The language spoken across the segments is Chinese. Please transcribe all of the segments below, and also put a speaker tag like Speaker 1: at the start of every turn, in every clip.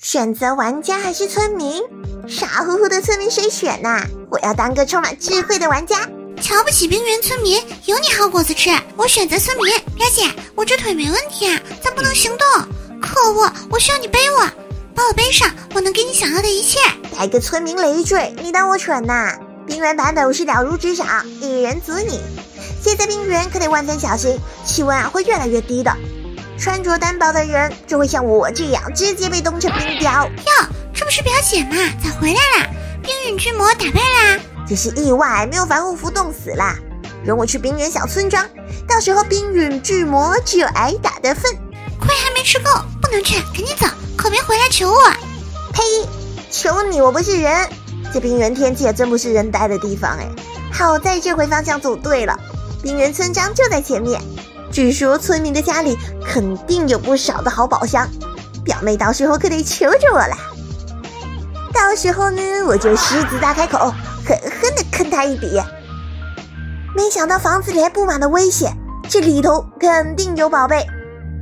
Speaker 1: 选择玩家还是村民？傻乎乎的村民谁选啊？我要当个充满智慧的玩家。
Speaker 2: 瞧不起冰原村民，有你好果子吃。我选择村民。表姐，我这腿没问题啊，但不能行动。可恶，我需要你背我，把我背上，我能给你想要的一切。
Speaker 1: 来个村民累赘，你当我蠢啊？冰原版本是了如指掌，一人足矣。现在冰原可得万分小心，气温会越来越低的。穿着单薄的人就会像我这样直接被冻成冰雕。
Speaker 2: 哟，这不是表姐吗？咋回来啦？冰陨巨魔打败啦？
Speaker 1: 只是意外，没有防护服冻死啦。容我去冰原小村庄，到时候冰陨巨魔只有挨打的份。
Speaker 2: 亏还没吃够，不能去，赶紧走，可别回来求我。
Speaker 1: 呸！求你，我不是人。这冰原天气也真不是人待的地方哎。好在这回方向走对了，冰原村庄就在前面。据说村民的家里肯定有不少的好宝箱，表妹到时候可得求着我了。到时候呢，我就狮子大开口，狠狠地坑他一笔。没想到房子里还布满了危险，这里头肯定有宝贝。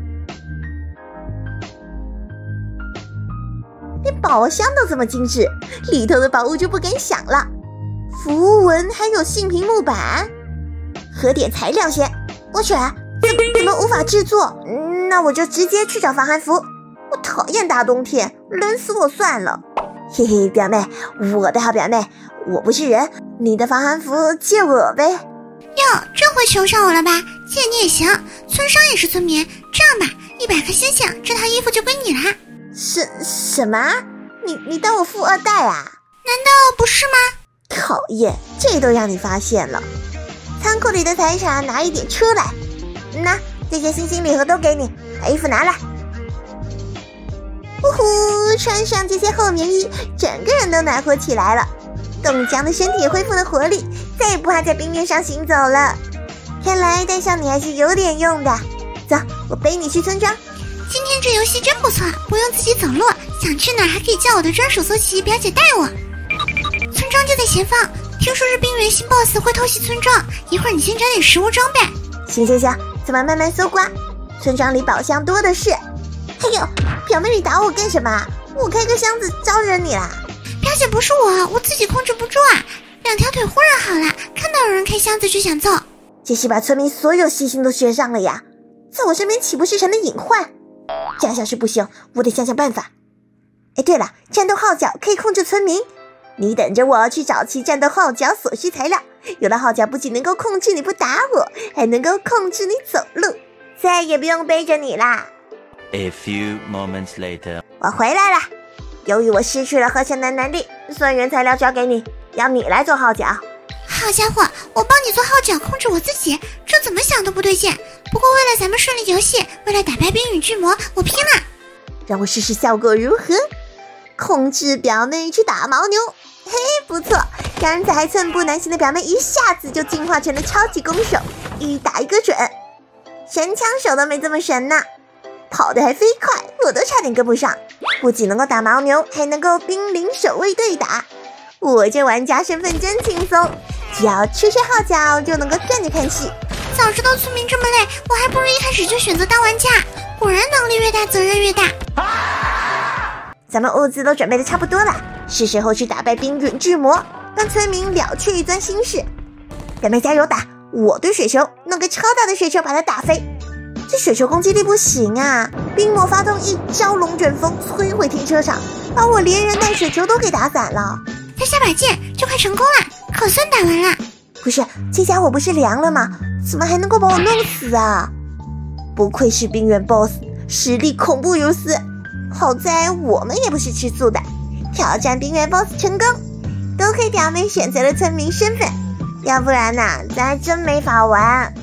Speaker 1: 连宝箱都这么精致，里头的宝物就不敢想了。符文还有杏皮木板，喝点材料先。我去，怎么无法制作？那我就直接去找防寒服。我讨厌大冬天，冷死我算了。嘿嘿，表妹，我的好表妹，我不是人，你的防寒服借我呗。
Speaker 2: 哟，这回求上我了吧？借你也行，村上也是村民。这样吧，100颗星星，这套衣服就归你啦。
Speaker 1: 什么？你当我富二代啊？
Speaker 2: 难道不是吗？
Speaker 1: 讨厌，这都让你发现了。仓库里的财产拿一点出来。那这些星星礼盒都给你，把衣服拿来。呼呼，穿上这些厚棉衣，整个人都暖和起来了。冻僵的身体也恢复了活力，再也不怕在冰原上行走了。看来带上你还是有点用的。走，我背你去村庄。
Speaker 2: 今天这游戏真不错，不用自己走路，想去哪儿还可以叫我的专属苏琪表姐带我。村庄就在前方，听说是冰原新 BOSS 会偷袭村庄，一会儿你先找点食物装备。
Speaker 1: 行，咱们慢慢搜刮，村庄里宝箱多的是。哎呦，表妹你打我干什么？我开个箱子招惹你啦？
Speaker 2: 表姐不是我自己控制不住啊，2条腿忽然好了，看到有人开箱子就想揍。
Speaker 1: 这是把村民所有习性都学上了呀，在我身边岂不是成了隐患？这样下去不行，我得想想办法。哎，对了，战斗号角可以控制村民，你等着我去找齐战斗号角所需材料。有了号角不仅能够控制你不打我，还能够控制你走路，再也不用背着你啦。
Speaker 3: A few moments later，
Speaker 1: 我回来了。由于我失去了合成的能力，所以原材料交给你，要你来做号角。
Speaker 2: 好家伙，我帮你做号角控制我自己，这怎么想都不对劲。不过为了咱们顺利游戏，为了打败冰陨巨魔，我拼了。
Speaker 1: 让我试试效果如何。控制表妹去打牦牛，嘿，不错。刚才寸步难行的表妹一下子就进化成了超级弓手，一打一个准。神枪手都没这么神呢，跑得还飞快，我都差点跟不上。不仅能够打牦牛，还能够兵临守卫对打。我这玩家身份真轻松，只要吹吹号角就能够站着看戏。
Speaker 2: 早知道村民这么累，我还不如一开始就选择当玩家。果然能力越大责任越大。
Speaker 1: 咱们物资都准备的差不多了，是时候去打败冰陨巨魔，让村民了却一桩心事。表妹加油打，我对水球弄个超大的水球把它打飞。这水球攻击力不行啊，冰魔发动一招龙卷风摧毁停车场，把我连人带水球都给打散了。
Speaker 2: 再下把劲就快成功了，可算打完了。
Speaker 1: 不是，这家伙不是凉了吗？怎么还能够把我弄死啊？不愧是冰原 BOSS， 实力恐怖如斯。好在我们也不是吃素的，挑战冰原 BOSS 成功。多亏表妹选择了村民身份，要不然咱还真没法玩。